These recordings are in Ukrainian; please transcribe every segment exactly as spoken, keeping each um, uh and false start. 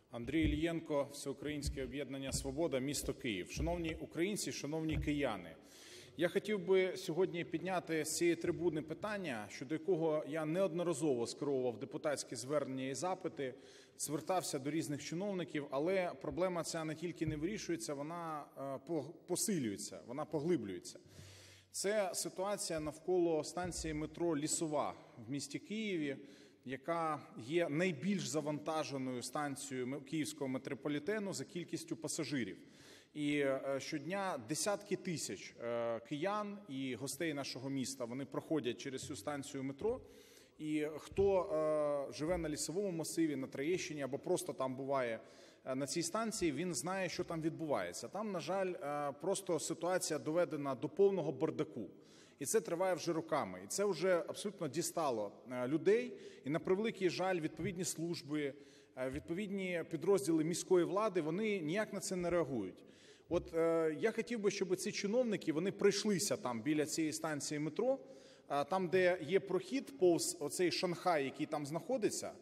Андрій Іллєнко, Всеукраїнське об'єднання "Свобода", місто Київ. Шановні українці, шановні кияни, я хотів би сьогодні підняти з цієї трибуни питання, щодо якого я неодноразово скеровував депутатські звернення і запити, звертався до різних чиновників, але проблема ця не тільки не вирішується, вона посилюється, вона поглиблюється. Це ситуація навколо станції метро "Лісова" в місті Києві, яка є найбільш завантаженою станцією київського метрополітену за кількістю пасажирів. І щодня десятки тисяч киян і гостей нашого міста, вони проходять через цю станцію метро. І хто живе на Лісовому масиві, на Троєщині або просто там буває на цій станції, він знає, що там відбувається. Там, на жаль, просто ситуація доведена до повного бардаку. І це триває вже роками. І це вже абсолютно дістало людей. І, на превеликий жаль, відповідні служби, відповідні підрозділи міської влади, вони ніяк на це не реагують. От е, я хотів би, щоб ці чиновники, вони пройшлися там біля цієї станції метро, е, там, де є прохід повз оцей Шанхай, який там знаходиться,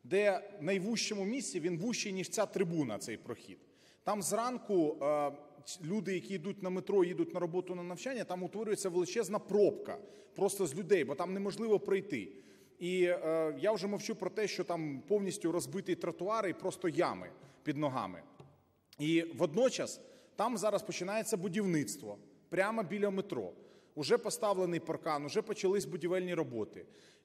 де в найвужчому місці він вужчий, ніж ця трибуна, цей прохід. Там зранку е, люди, які йдуть на метро, їдуть на роботу, на навчання, там утворюється величезна пробка просто з людей, бо там неможливо пройти. І е, я вже мовчу про те, що там повністю розбиті тротуари і просто ями під ногами. І водночас там зараз починається будівництво прямо біля метро. Уже поставлений паркан, уже почались будівельні роботи.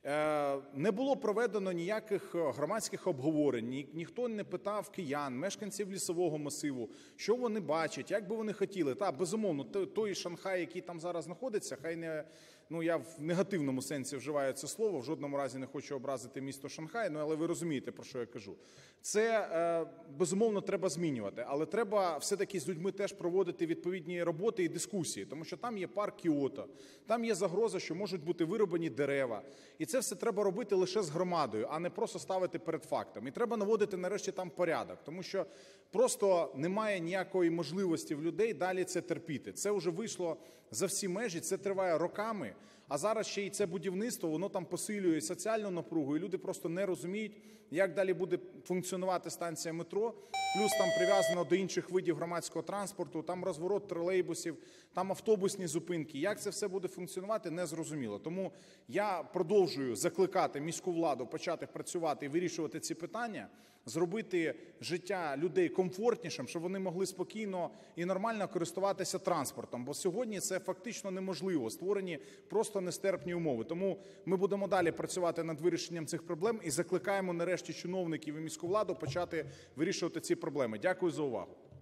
Е, не було проведено ніяких громадських обговорень, ні, ніхто не питав киян, мешканців Лісового масиву, що вони бачать, як би вони хотіли. Та, безумовно, той Шанхай, який там зараз знаходиться, хай не, ну я в негативному сенсі вживаю це слово, в жодному разі не хочу образити місто Шанхай, ну але ви розумієте, про що я кажу. Це, е, безумовно, треба змінювати, але треба все-таки з людьми теж проводити відповідні роботи і дискусії, тому що там є парк Кіото, там є загроза, що можуть бути вирубані дерева. І це все треба робити лише з громадою, а не просто ставити перед фактом. І треба наводити нарешті там порядок, тому що просто немає ніякої можливості в людей далі це терпіти. Це вже вийшло за всі межі, це триває роками, а зараз ще й це будівництво, воно там посилює соціальну напругу, і люди просто не розуміють, як далі буде функціонувати станція метро, плюс там прив'язано до інших видів громадського транспорту, там розворот тролейбусів, там автобусні зупинки. Як це все буде функціонувати, не зрозуміло. Тому я продовжую закликати міську владу почати працювати і вирішувати ці питання, зробити життя людей комфортнішим, щоб вони могли спокійно і нормально користуватися транспортом. Бо сьогодні це фактично неможливо, створені просто нестерпні умови. Тому ми будемо далі працювати над вирішенням цих проблем і закликаємо нарешті чиновників і міську владу почати вирішувати ці проблеми. Дякую за увагу.